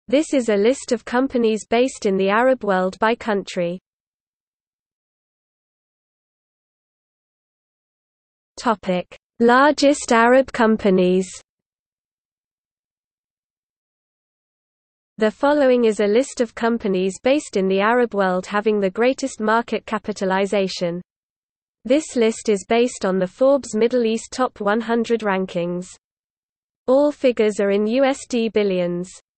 This is a list of companies based in the Arab world by country. Topic: Largest Arab companies. The following is a list of companies based in the Arab world having the greatest market capitalization. This list is based on the Forbes Middle East Top 100 rankings. All figures are in USD billions.